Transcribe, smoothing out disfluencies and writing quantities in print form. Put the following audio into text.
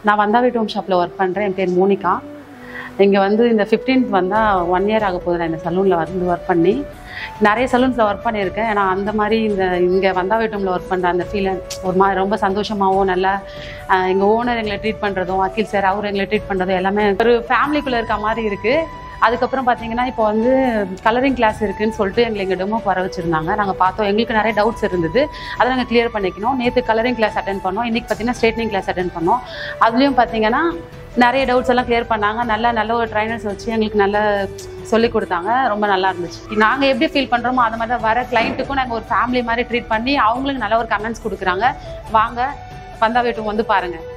நான் வந்தாவே டோம் ஷாப்பில் ஒர்க் பண்ணுறேன். என் பேர் மோனிகா. இங்கே வந்து இந்த 15th வந்தால் 1 இயர் ஆக போகுது. நான் இந்த சலூனில் வந்து ஒர்க் பண்ணி நிறைய சலூன்ஸில் ஒர்க் பண்ணியிருக்கேன். ஏன்னா அந்த மாதிரி இங்கே வந்தாவே டோமில் ஒர்க் பண்ணுற அந்த ஃபீலை ஒரு மாதிரி ரொம்ப சந்தோஷமாகவும் நல்லா எங்கள் ஓனர் எங்களை ட்ரீட் பண்ணுறதும், அகில் சார் அவர் எங்களை ட்ரீட் பண்ணுறதும் எல்லாமே ஒரு ஃபேமிலிக்குள்ளே இருக்க மாதிரி இருக்குது. அதுக்கப்புறம் பார்த்தீங்கன்னா இப்போ வந்து கலரிங் கிளாஸ் இருக்குதுன்னு சொல்லிட்டு எங்களை டெமோக்கு வர வச்சுருந்தாங்க. நாங்கள் பார்த்தோம், எங்களுக்கு நிறைய டவுட்ஸ் இருந்தது, அதை நாங்கள் கிளியர் பண்ணிக்கணும். நேற்று கலரிங் கிளாஸ் அட்டென்ட் பண்ணோம், இன்றைக்கி பார்த்தீங்கன்னா ஸ்ட்ரைட்னிங் கிளாஸ் அட்டென்ட் பண்ணோம். அதுலேயும் பார்த்தீங்கன்னா நிறைய டவுட்ஸ் எல்லாம் கிளியர் பண்ணாங்க. நல்ல ஒரு ட்ரைனர்ஸ் வச்சு எங்களுக்கு நல்லா சொல்லி கொடுத்தாங்க. ரொம்ப நல்லா இருந்துச்சு. நாங்கள் எப்படி ஃபீல் பண்ணுறோமோ அது மாதிரி தான் வர கிளைண்ட்டுக்கும் நாங்கள் ஒரு ஃபேமிலி மாதிரி ட்ரீட் பண்ணி அவங்களுக்கு நல்ல ஒரு கமெண்ட்ஸ் கொடுக்குறாங்க. வாங்க வந்தாவே டோம் வந்து பாருங்கள்.